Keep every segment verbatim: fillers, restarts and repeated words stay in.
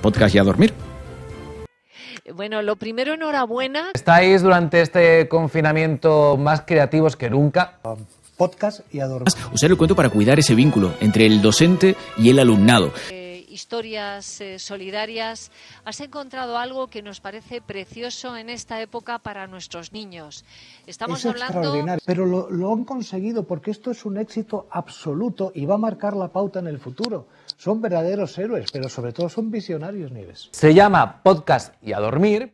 Podcast y a dormir. Bueno, lo primero, enhorabuena. Estáis durante este confinamiento más creativos que nunca. Podcast y a dormir. Usar el cuento para cuidar ese vínculo entre el docente y el alumnado. Eh, historias eh, solidarias. Has encontrado algo que nos parece precioso en esta época para nuestros niños. Estamos es hablando... extraordinario, pero lo, lo han conseguido porque esto es un éxito absoluto y va a marcar la pauta en el futuro. Son verdaderos héroes, pero sobre todo son visionarios, Nieves. Se llama Podcast y a dormir.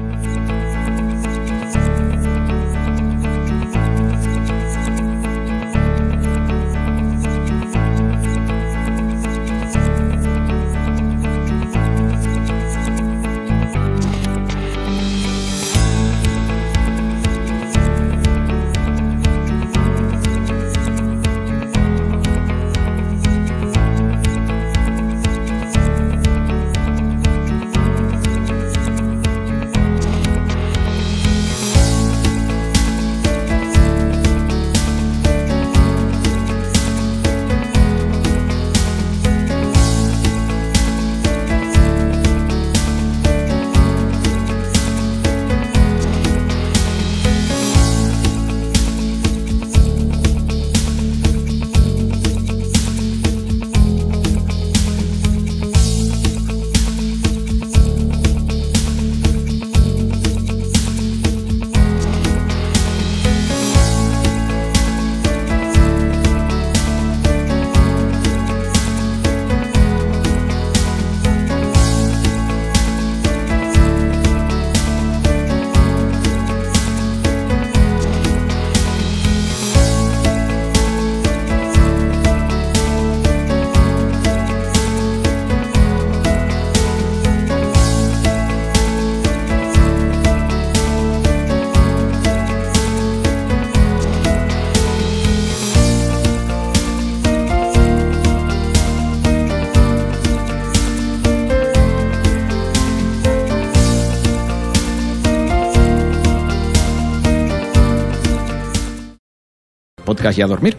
Podcast y a dormir.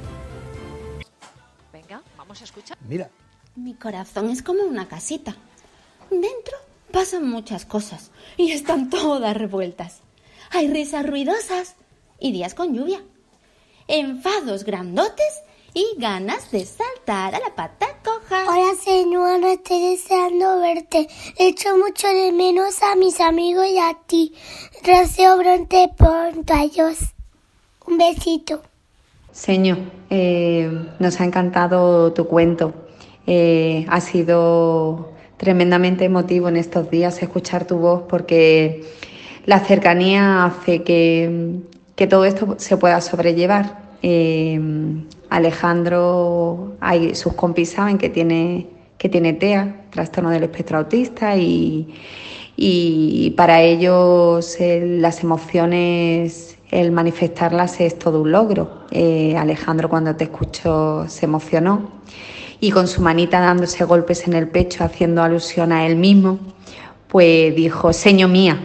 Venga, vamos a escuchar. Mira. Mi corazón es como una casita. Dentro pasan muchas cosas y están todas revueltas. Hay risas ruidosas y días con lluvia. Enfados grandotes y ganas de saltar a la pata coja. Hola señora, estoy deseando verte. Echo mucho de menos a mis amigos y a ti. Deseo verte pronto, adiós. Un besito. Señor, eh, nos ha encantado tu cuento. Eh, ha sido tremendamente emotivo en estos días escuchar tu voz porque la cercanía hace que, que todo esto se pueda sobrellevar. Eh, Alejandro, hay, sus compis saben que tiene, que tiene T E A, trastorno del espectro autista, y, y para ellos eh, las emociones, el manifestarlas es todo un logro. Eh, Alejandro, cuando te escuchó, se emocionó y con su manita dándose golpes en el pecho, haciendo alusión a él mismo, pues dijo, seño mía.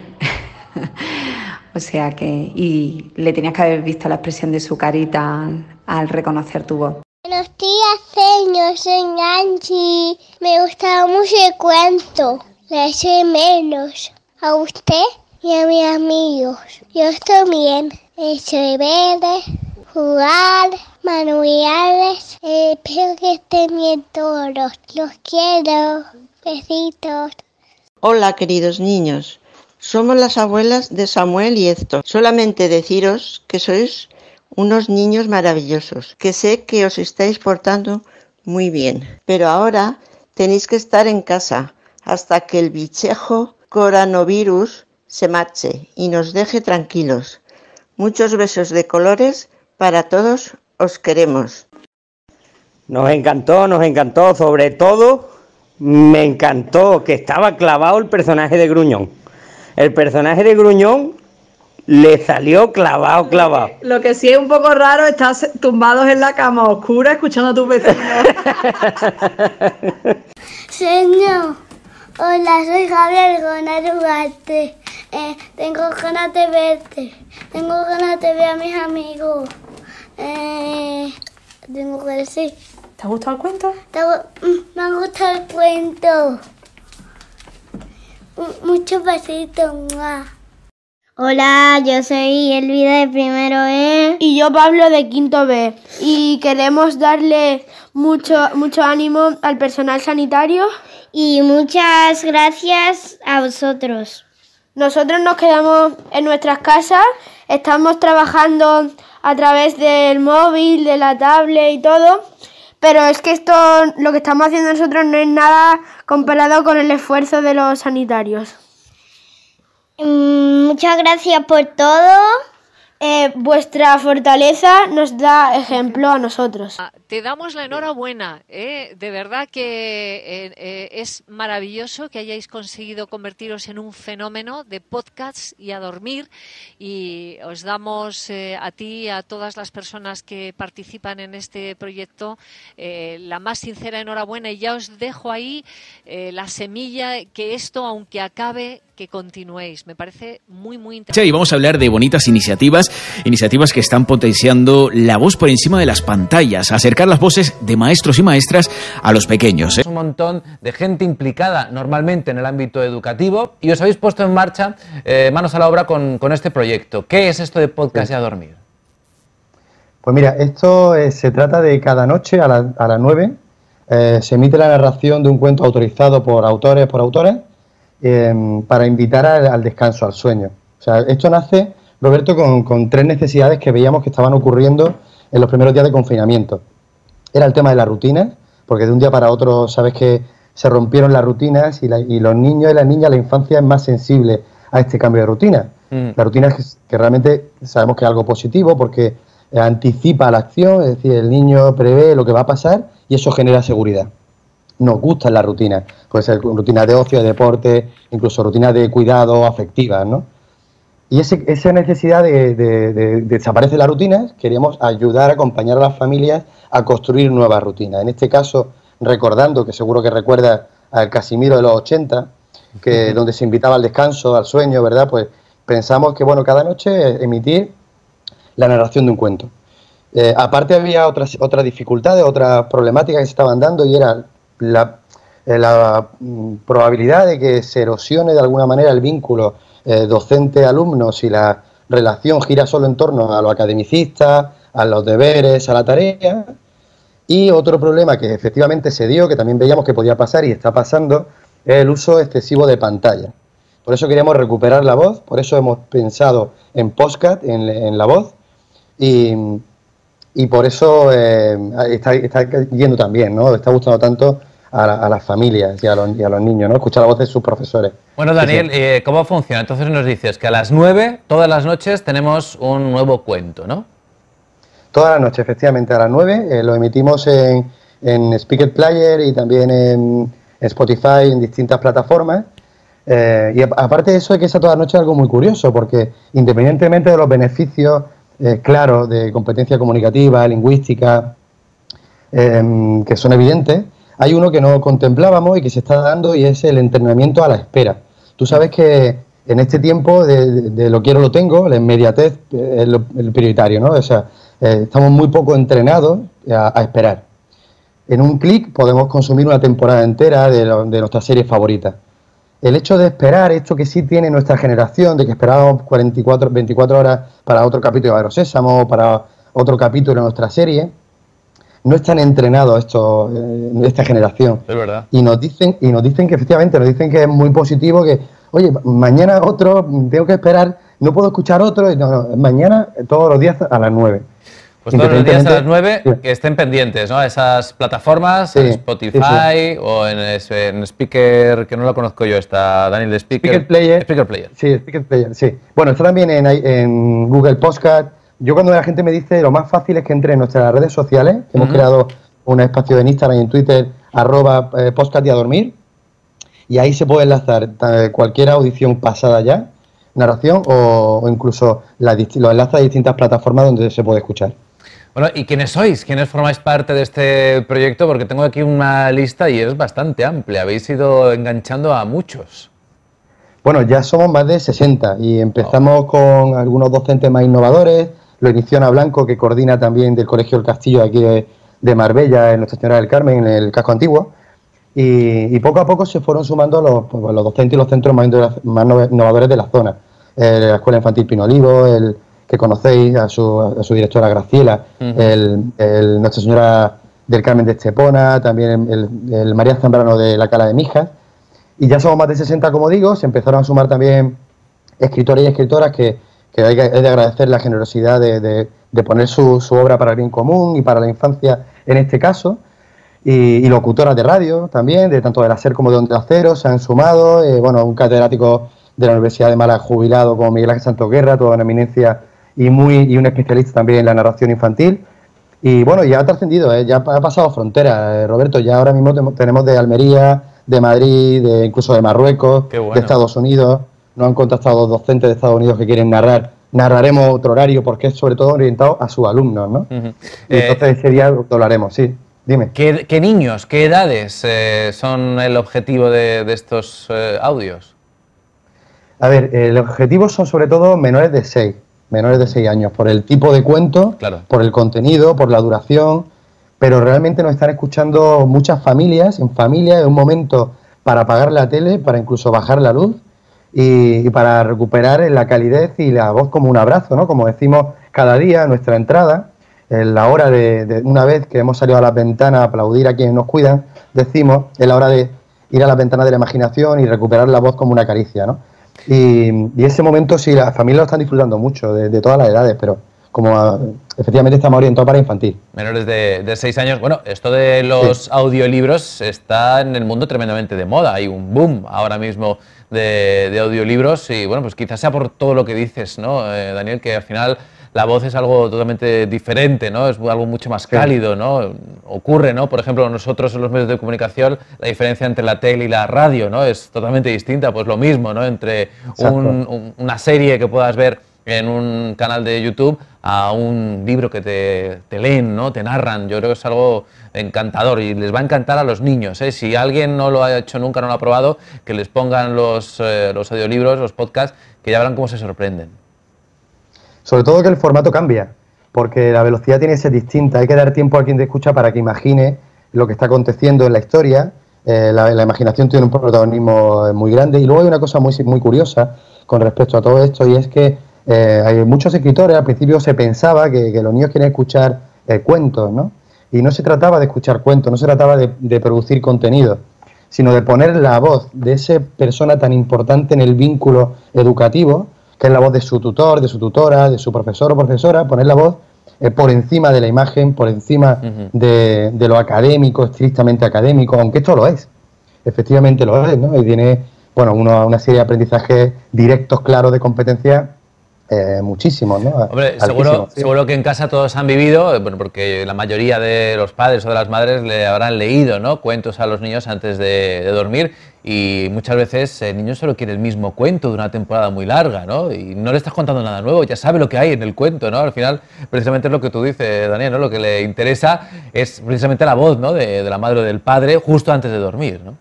O sea que, y le tenías que haber visto la expresión de su carita al, al reconocer tu voz. Buenos días, señor, soy Nancy. Me gustaba mucho el cuento. Le echo de menos a usted y a mis amigos. Yo estoy bien. Echo de ver, jugar, manualidades. Eh, espero que estén bien todos. Los quiero. Besitos. Hola, queridos niños. Somos las abuelas de Samuel y Héctor. Solamente deciros que sois unos niños maravillosos, que sé que os estáis portando muy bien. Pero ahora tenéis que estar en casa hasta que el bichejo coronavirus se marche y nos deje tranquilos. Muchos besos de colores para todos, os queremos. Nos encantó, nos encantó, sobre todo me encantó que estaba clavado el personaje de Gruñón. El personaje de Gruñón le salió clavado, clavado. Lo que sí es un poco raro, estás tumbados en la cama oscura escuchando a tus vecinos. Señor, hola, soy Javier Gonaro Ugarte. Eh, tengo ganas de verte. Tengo ganas de ver a mis amigos. Eh, tengo que decir. ¿Te ha gustado el cuento? Te, me ha gustado el cuento. Muchos besitos. Hola, yo soy Elvira de primero E. Y yo Pablo de quinto B. Y queremos darle mucho, mucho ánimo al personal sanitario. Y muchas gracias a vosotros. Nosotros nos quedamos en nuestras casas, estamos trabajando a través del móvil, de la tablet y todo. Pero es que esto, lo que estamos haciendo nosotros no es nada comparado con el esfuerzo de los sanitarios. Muchas gracias por todo. Eh, vuestra fortaleza nos da ejemplo a nosotros. Te damos la enhorabuena, ¿eh? De verdad que eh, eh, es maravilloso que hayáis conseguido convertiros en un fenómeno de podcasts y a dormir, y os damos eh, a ti y a todas las personas que participan en este proyecto eh, la más sincera enhorabuena, y ya os dejo ahí eh, la semilla, que esto, aunque acabe, que continuéis. Me parece muy, muy interesante. Y vamos a hablar de bonitas iniciativas, iniciativas que están potenciando la voz por encima de las pantallas, acercar las voces de maestros y maestras a los pequeños, ¿eh? Es un montón de gente implicada normalmente en el ámbito educativo y os habéis puesto en marcha, eh, manos a la obra con, con este proyecto. ¿Qué es esto de Podcast y a Dormir? Pues mira, esto eh, se trata de cada noche a, la, a las nueve eh, se emite la narración de un cuento autorizado por autores, por autores, Eh, para invitar al, al descanso, al sueño. O sea, esto nace, Roberto, con, con tres necesidades que veíamos que estaban ocurriendo en los primeros días de confinamiento. Era el tema de la rutina, porque de un día para otro sabes que se rompieron las rutinas y, la, y los niños y las niñas, la infancia es más sensible a este cambio de rutina. Mm. La rutina es que, que realmente sabemos que es algo positivo porque anticipa la acción, es decir, el niño prevé lo que va a pasar y eso genera seguridad. Nos gustan las rutinas, puede ser rutinas de ocio, de deporte, incluso rutinas de cuidado afectivas, ¿no? Y ese, esa necesidad de, de, de, de desaparecer las rutinas, queríamos ayudar a acompañar a las familias a construir nuevas rutinas. En este caso, recordando, que seguro que recuerda al Casimiro de los ochenta, que donde se invitaba al descanso, al sueño, ¿verdad? Pues pensamos que, bueno, cada noche emitir la narración de un cuento. Eh, aparte había otras, otras dificultades, otras problemáticas que se estaban dando, y era La, eh, la mm, probabilidad de que se erosione de alguna manera el vínculo eh, docente-alumno si la relación gira solo en torno a los academicistas, a los deberes, a la tarea. Y otro problema que efectivamente se dio, que también veíamos que podía pasar y está pasando, es el uso excesivo de pantalla. Por eso queríamos recuperar la voz, por eso hemos pensado en podcast, en, en la voz, y, y por eso eh, está, está yendo también, ¿no? Está gustando tanto a, la, a las familias y a, los, y a los niños, ¿no? Escuchar la voz de sus profesores. Bueno, Daniel, sí, sí. Eh, ¿cómo funciona? Entonces nos dices que a las nueve, todas las noches, tenemos un nuevo cuento, ¿no? Todas las noches, efectivamente, a las nueve. Eh, lo emitimos en, en Speaker Player y también en Spotify, en distintas plataformas. Eh, y aparte de eso, hay que ser todas las noches algo muy curioso, porque independientemente de los beneficios eh, claros de competencia comunicativa, lingüística, eh, que son evidentes, hay uno que no contemplábamos y que se está dando, y es el entrenamiento a la espera. Tú sabes que en este tiempo de, de, de lo quiero, lo tengo, la inmediatez es lo, el prioritario, ¿no? O sea, eh, estamos muy poco entrenados a, a esperar. En un clic podemos consumir una temporada entera de, lo, de nuestras series favoritas. El hecho de esperar, esto que sí tiene nuestra generación, de que esperábamos cuarenta y cuatro, veinticuatro horas para otro capítulo de Barrio Sésamo, para otro capítulo de nuestra serie, no están entrenados estos, eh, esta generación. Es verdad. Y nos dicen, y nos dicen que efectivamente, nos dicen que es muy positivo, que, oye, mañana otro, tengo que esperar, no puedo escuchar otro, no, no, mañana todos los días a las nueve. Pues todos los días a las nueve, sí, que estén pendientes, ¿no? Esas plataformas, sí, en Spotify, sí, sí, o en, en Speaker, que no lo conozco yo, está Daniel de Speaker. Speaker Player. Speaker Player. Sí, Speaker Player, sí. Bueno, está también en, en Google Podcast. Yo cuando la gente me dice, lo más fácil es que entre en nuestras redes sociales, que uh-huh. hemos creado un espacio en Instagram y en Twitter, arroba eh, podcast y a dormir, y ahí se puede enlazar eh, cualquier audición pasada ya, narración, o, o incluso la, los enlaces a distintas plataformas donde se puede escuchar. Bueno, ¿y quiénes sois? ¿Quiénes formáis parte de este proyecto? Porque tengo aquí una lista y es bastante amplia. Habéis ido enganchando a muchos. Bueno, ya somos más de sesenta y empezamos oh. con algunos docentes más innovadores. Lo inició Ana Blanco, que coordina también del Colegio El Castillo de aquí de, de Marbella, en Nuestra Señora del Carmen, en el casco antiguo. Y, y poco a poco se fueron sumando los, pues, los docentes y los centros más, más innovadores de la zona. Eh, la Escuela Infantil Pino Olivo, el que conocéis a su, a su directora Graciela, uh-huh. el, el Nuestra Señora del Carmen de Estepona, también el, el María Zambrano de la Cala de Mijas. Y ya somos más de sesenta, como digo, se empezaron a sumar también escritores y escritoras que, que hay, que hay de agradecer la generosidad de, de, de poner su, su obra para el bien común y para la infancia en este caso. Y, y locutoras de radio también, de tanto de la SER como de Onda Cero, se han sumado. Eh, bueno, un catedrático de la Universidad de Málaga jubilado como Miguel Ángel Santos Guerra, toda una eminencia y, muy, y un especialista también en la narración infantil. Y bueno, ya ha trascendido, eh, ya ha pasado fronteras, eh, Roberto, ya ahora mismo te, tenemos de Almería, de Madrid, de, incluso de Marruecos, bueno. de Estados Unidos. Nos han contactado docentes de Estados Unidos que quieren narrar. Narraremos otro horario porque es sobre todo orientado a sus alumnos, ¿no? Uh-huh. Y entonces eh, ese día lo haremos, sí. Dime. ¿Qué, qué niños, qué edades eh, son el objetivo de, de estos eh, audios? A ver, el objetivo son sobre todo menores de seis, menores de seis años, por el tipo de cuento, claro. por el contenido, por la duración, pero realmente nos están escuchando muchas familias, en familia, en un momento para apagar la tele, para incluso bajar la luz y, y para recuperar la calidez y la voz como un abrazo, ¿no? Como decimos cada día en nuestra entrada. En la hora de, de, una vez que hemos salido a las ventanas a aplaudir a quienes nos cuidan, decimos, es la hora de ir a las ventanas de la imaginación y recuperar la voz como una caricia, ¿no? Y, y ese momento sí, las familias lo están disfrutando mucho, de, de todas las edades, pero como a, efectivamente estamos orientados para infantil. Menores de, de seis años. Bueno, esto de los sí. audiolibros está en el mundo tremendamente de moda, hay un boom ahora mismo de, de audiolibros y bueno, pues quizás sea por todo lo que dices, ¿no, eh, Daniel? Que al final la voz es algo totalmente diferente, ¿no? Es algo mucho más cálido, ¿no? Ocurre, ¿no? Por ejemplo, nosotros en los medios de comunicación, la diferencia entre la tele y la radio, ¿no? Es totalmente distinta, pues lo mismo, ¿no? Entre un, un, una serie que puedas ver en un canal de YouTube a un libro que te, te leen, ¿no? Te narran. Yo creo que es algo encantador y les va a encantar a los niños, ¿eh? Si alguien no lo ha hecho nunca, no lo ha probado, que les pongan los, eh, los audiolibros, los podcasts, que ya verán cómo se sorprenden. Sobre todo que el formato cambia, porque la velocidad tiene que ser distinta. Hay que dar tiempo a quien te escucha para que imagine lo que está aconteciendo en la historia. Eh, la, la imaginación tiene un protagonismo muy grande. Y luego hay una cosa muy, muy curiosa con respecto a todo esto, y es que eh, hay muchos escritores, al principio se pensaba que, que los niños quieren escuchar eh, cuentos, ¿no? Y no se trataba de escuchar cuentos, no se trataba de, de producir contenido, sino de poner la voz de esa persona tan importante en el vínculo educativo, que es la voz de su tutor, de su tutora, de su profesor o profesora, poner la voz eh, por encima de la imagen, por encima uh-huh. de, de lo académico, estrictamente académico, aunque esto lo es, efectivamente lo es, ¿no? Y tiene, bueno, una, una serie de aprendizajes directos, claros, de competencia, eh, muchísimos, ¿no? Hombre, seguro, sí. seguro que en casa todos han vivido, bueno, porque la mayoría de los padres o de las madres le habrán leído, ¿no? Cuentos a los niños antes de, de dormir. Y muchas veces el niño solo quiere el mismo cuento de una temporada muy larga, ¿no? Y no le estás contando nada nuevo, ya sabe lo que hay en el cuento, ¿no? Al final, precisamente es lo que tú dices, Daniel, ¿no? Lo que le interesa es precisamente la voz, ¿no? De, de la madre o del padre justo antes de dormir, ¿no?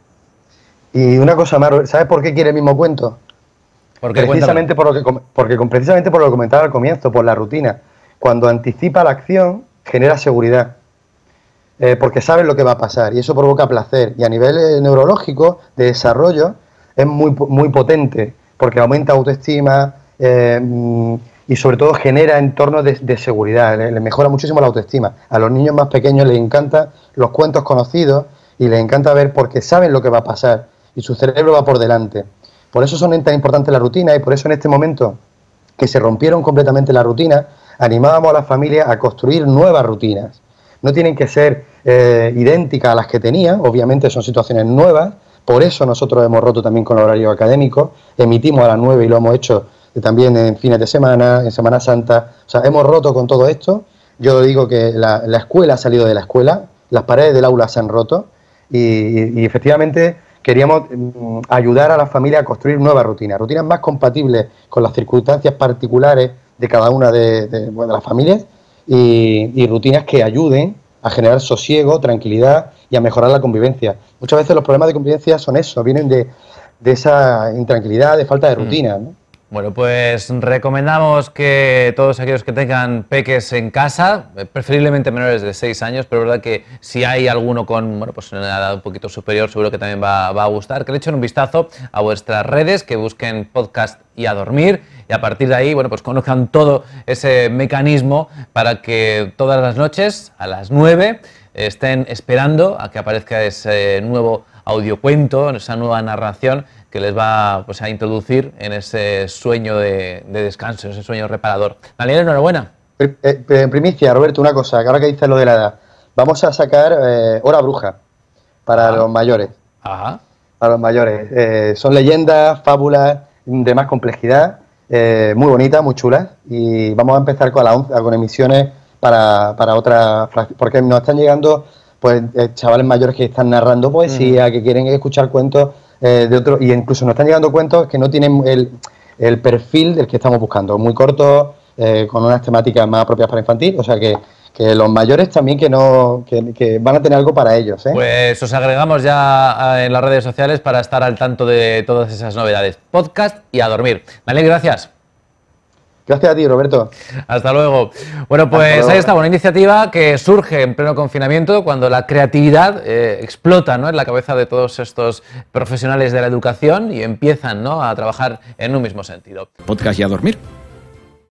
Y una cosa, Maro, ¿sabes por qué quiere el mismo cuento? ¿Por qué? Precisamente por lo que, porque precisamente por lo que comentaba al comienzo, por la rutina. Cuando anticipa la acción, genera seguridad. Eh, porque sabes lo que va a pasar y eso provoca placer. Y a nivel eh, neurológico, de desarrollo, es muy, muy potente, porque aumenta autoestima eh, y sobre todo genera entornos de, de seguridad, le, le mejora muchísimo la autoestima. A los niños más pequeños les encantan los cuentos conocidos y les encanta ver porque saben lo que va a pasar y su cerebro va por delante. Por eso son tan importantes las rutinas y por eso en este momento que se rompieron completamente las rutinas, animábamos a las familias a construir nuevas rutinas. No tienen que ser eh, idénticas a las que tenían, obviamente son situaciones nuevas, por eso nosotros hemos roto también con el horario académico, emitimos a las nueve y lo hemos hecho también en fines de semana, en Semana Santa, o sea, hemos roto con todo esto. Yo digo que la, la escuela ha salido de la escuela, las paredes del aula se han roto y, y, y efectivamente queríamos mm, ayudar a la familia a construir nuevas rutinas, rutinas más compatibles con las circunstancias particulares de cada una de, de, bueno, de las familias y, y rutinas que ayuden a generar sosiego, tranquilidad y a mejorar la convivencia. Muchas veces los problemas de convivencia son eso, vienen de, de esa intranquilidad, de falta de rutina, ¿no? Bueno, pues recomendamos que todos aquellos que tengan peques en casa, preferiblemente menores de seis años, pero es verdad que si hay alguno con, bueno, pues una edad un poquito superior, seguro que también va, va a gustar, que le echen un vistazo a vuestras redes, que busquen Podcast y a Dormir, y a partir de ahí, bueno, pues conozcan todo ese mecanismo para que todas las noches, a las nueve, estén esperando a que aparezca ese nuevo audiocuento, esa nueva narración que les va, pues, a introducir en ese sueño de, de descanso, ese sueño reparador. Daniel, enhorabuena. En primicia, Roberto, una cosa, que ahora que dices lo de la edad, vamos a sacar eh, Hora Bruja para Ajá. los mayores. Ajá. Para los mayores. Eh, son leyendas, fábulas de más complejidad, eh, muy bonitas, muy chulas, y vamos a empezar con, la, con emisiones para, para otras, porque nos están llegando pues eh, chavales mayores que están narrando poesía, mm. que quieren escuchar cuentos eh, de otros, y incluso nos están llegando cuentos que no tienen el, el perfil del que estamos buscando, muy cortos, eh, con unas temáticas más propias para infantil, o sea que, que los mayores también que no que, que van a tener algo para ellos, ¿eh? Pues os agregamos ya en las redes sociales para estar al tanto de todas esas novedades. Podcast y a dormir. Dale, gracias. Gracias a ti, Roberto. Hasta luego. Bueno, pues luego. Ahí está, una iniciativa que surge en pleno confinamiento, cuando la creatividad eh, explota, ¿no?, en la cabeza de todos estos profesionales de la educación y empiezan, ¿no?, a trabajar en un mismo sentido. Podcast y a dormir.